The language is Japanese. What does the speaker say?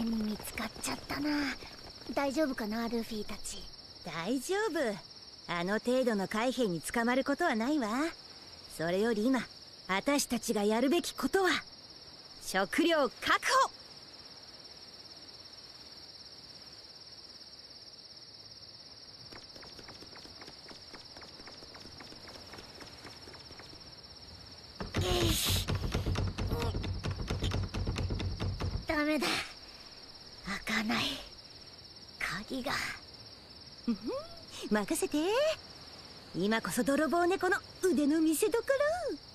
に見つかっちゃったな。大丈夫かな、ルフィたち。 大丈夫。あの程度の海兵に捕まることはないわ。それより今私たちがやるべきことは食料確保。 ダメだ、開かない。鍵が。 任せて。今こそ泥棒猫の腕の見せ所。